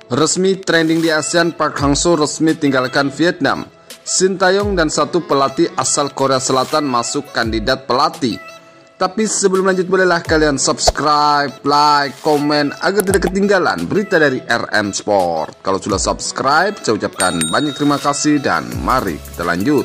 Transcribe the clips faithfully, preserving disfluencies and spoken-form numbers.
Resmi trending di ASEAN, Park Hang-seo resmi tinggalkan Vietnam. Sintayong dan satu pelatih asal Korea Selatan masuk kandidat pelatih. Tapi sebelum lanjut, bolehlah kalian subscribe, like, komen agar tidak ketinggalan berita dari R M Sport. Kalau sudah subscribe, saya ucapkan banyak terima kasih dan mari kita lanjut.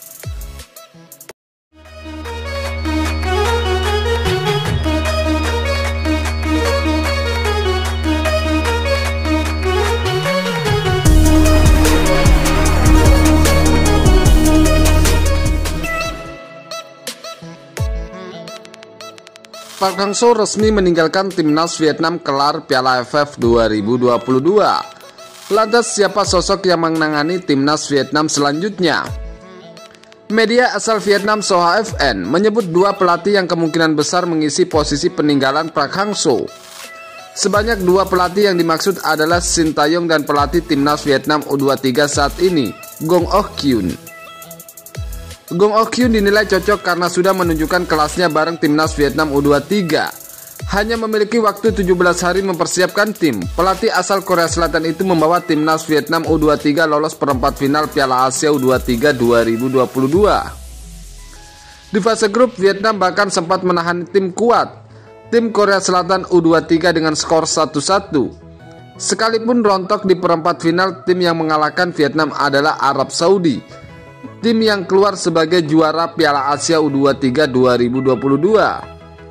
Park Hang-seo resmi meninggalkan timnas Vietnam kelar Piala A F F dua ribu dua puluh dua. Lantas siapa sosok yang menangani timnas Vietnam selanjutnya? Media asal Vietnam Soha F N menyebut dua pelatih yang kemungkinan besar mengisi posisi peninggalan Park Hang-seo. Sebanyak dua pelatih yang dimaksud adalah Sintayong dan pelatih timnas Vietnam U dua puluh tiga saat ini, Gong Ok Kyun. Gong Ok Kyun dinilai cocok karena sudah menunjukkan kelasnya bareng timnas Vietnam U dua puluh tiga. Hanya memiliki waktu tujuh belas hari mempersiapkan tim, pelatih asal Korea Selatan itu membawa timnas Vietnam U dua puluh tiga lolos perempat final Piala Asia U dua puluh tiga dua ribu dua puluh dua. Di fase grup, Vietnam bahkan sempat menahan tim kuat, tim Korea Selatan U dua puluh tiga dengan skor satu satu. Sekalipun rontok di perempat final, tim yang mengalahkan Vietnam adalah Arab Saudi, tim yang keluar sebagai juara Piala Asia U dua puluh tiga dua ribu dua puluh dua.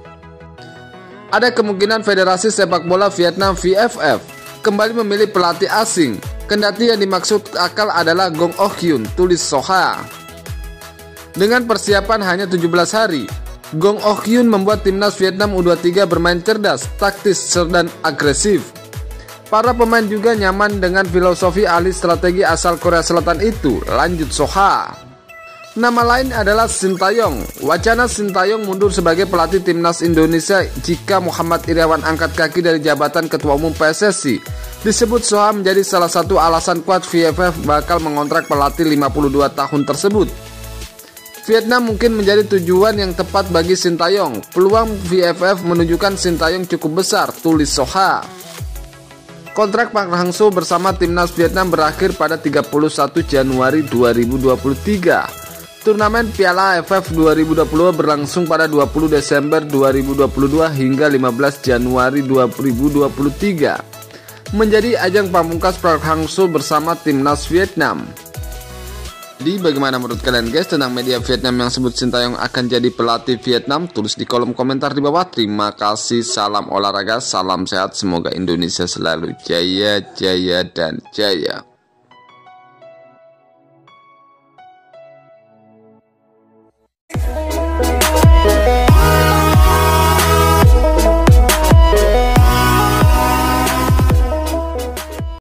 Ada kemungkinan Federasi Sepak Bola Vietnam V F F kembali memilih pelatih asing, kendati yang dimaksud akal adalah Gong Ok Kyun, tulis Soha. Dengan persiapan hanya tujuh belas hari, Gong Ok Kyun membuat timnas Vietnam U dua puluh tiga bermain cerdas, taktis, dan agresif. Para pemain juga nyaman dengan filosofi ahli strategi asal Korea Selatan itu, lanjut Soha. Nama lain adalah Sintayong. Wacana Sintayong mundur sebagai pelatih timnas Indonesia jika Muhammad Iriawan angkat kaki dari jabatan Ketua Umum P S S I disebut Soha menjadi salah satu alasan kuat V F F bakal mengontrak pelatih lima puluh dua tahun tersebut. Vietnam mungkin menjadi tujuan yang tepat bagi Sintayong. Peluang V F F menunjukkan Sintayong cukup besar, tulis Soha. Kontrak Park Hang-seo bersama timnas Vietnam berakhir pada tiga puluh satu Januari dua ribu dua puluh tiga. Turnamen Piala A F F dua ribu dua puluh dua berlangsung pada dua puluh Desember dua ribu dua puluh dua hingga lima belas Januari dua ribu dua puluh tiga. Menjadi ajang pamungkas Park Hang-seo bersama timnas Vietnam. Jadi bagaimana menurut kalian guys tentang media Vietnam yang sebut Sintayong akan jadi pelatih Vietnam? Tulis di kolom komentar di bawah. Terima kasih, salam olahraga, salam sehat, semoga Indonesia selalu jaya, jaya, dan jaya.